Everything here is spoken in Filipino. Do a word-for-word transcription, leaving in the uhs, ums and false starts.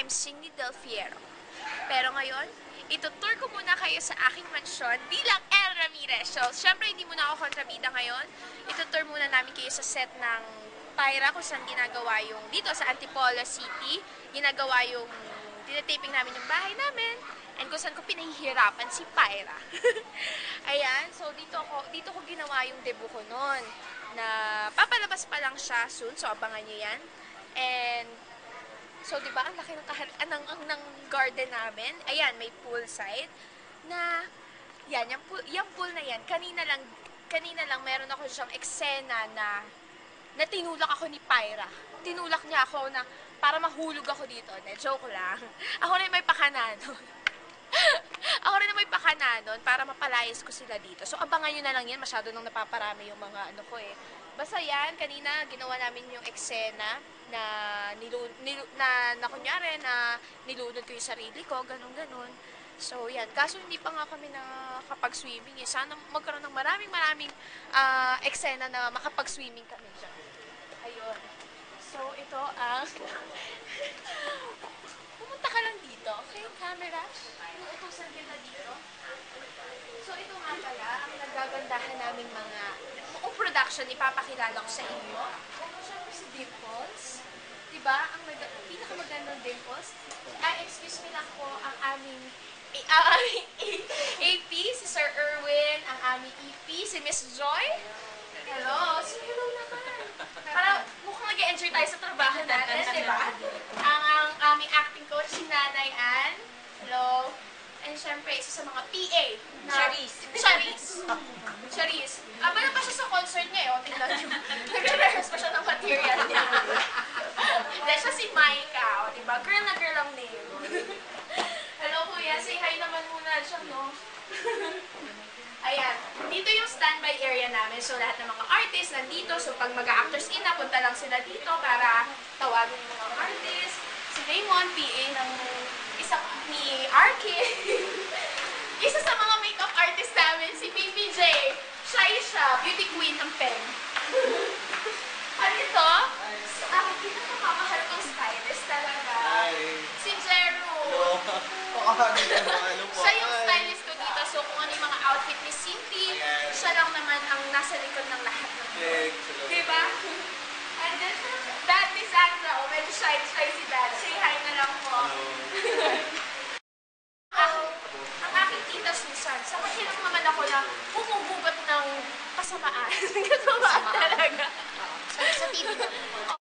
I'm Cindy Del Fiero. Pero ngayon, itutour ko muna kayo sa aking mansyon bilang El Ramirez. So, syempre hindi muna ako kontrabida ngayon. Itutour muna namin kayo sa set ng Pyra kung saan ginagawa yung dito sa Antipolo City. Ginagawa yung tinataping namin yung bahay namin. And kung saan ko pinahihirapan si Pyra. Ayan, so dito ko, dito ko ginawa yung debut ko noon. Na papalabas pa lang siya soon, so abangan nyo yan. And so, di ba, ang laki ng, kahal ah, ng, ng, ng garden namin. Ayan, may poolside. Na, yan, yung pool, yung pool na yan, kanina lang, kanina lang meron ako siyang eksena na, na tinulak ako ni Pyra. Tinulak niya ako na, para mahulog ako dito. Na, joke lang. Ako na may pakana nun. Ako rin na may pakana nun para mapalayas ko sila dito. So, abangan nyo na lang yan. Masyado nang napaparami yung mga ano ko eh. Basta yan, kanina ginawa namin yung eksena na, nilu, nilu, na, na kunyari na nilunod ko yung sarili ko, ganun-ganun. So, yan. Kaso hindi pa nga kami nakapag-swimming eh. Sana magkaroon ng maraming maraming uh, eksena na makapag-swimming kami dyan. Ayun. So, ito ang... Pumunta ka lang dito, okay? Camera. Inuutusan kita dito. So, ito nga pala, ang nagagandahan naming mga buong production, ipapakilala ko sa inyo. Siyempre si Dimples. Diba? Ang pinakamagandang Dimples. Ay, excuse me lang po, ang aming ang aming A P, si Sir Erwin, ang aming E P, si Miss Joy. Hello! So, hello naman. Parang mukhang nag-enjoy tayo sa trabaho natin, diba? Ang, ang aming acting coach, si Nanay Ann. Hello. And syempre, isa sa mga P A. Na, Charisse. Charisse. Charisse. Abala pa siya sa concert niya, eh. O, tingnan nyo. Nag-rehearse pa siya ng material niya. Dahil siya si Maika, o, diba? Girl na girl ang name. Hello, kuya. Say hi naman muna siya, no? Ayan. Dito yung standby area namin. So, lahat ng mga artists nandito. So, pag mag-actors in, napunta lang sila dito para tawagin yung mga artists. Si Raymond, P A ng isa ni Arky. Isa sa mga makeup artist namin, si P P J. Siya siya, beauty queen ng pen. Ano ito? Aking pinakamamahal kong stylist talaga. Si Jero. Siya yung stylist ko dito. So kung ano yung mga outfit ni Cindy, siya lang naman ang nasa likod ng lahat ng ito. Diba? And then, Dad ni Sandra, oh, medyo shy-shy si Dad. Say hi na lang po. Ang, ang aking tita Susan, sa mahirap naman ako na humuhugot ng kasamaan. Kasamaan talaga. Sa, sa T V na.